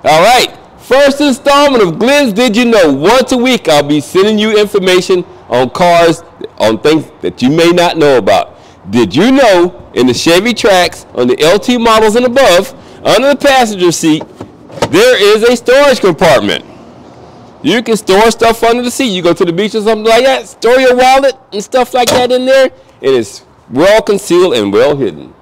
All right, first installment of Glenn's Did You Know? Once a week, I'll be sending you information on cars, on things that you may not know about. Did you know in the Chevy Trax, on the LT models and above, under the passenger seat, there is a storage compartment. You can store stuff under the seat. You go to the beach or something like that, store your wallet and stuff like that in there. It is well concealed and well hidden.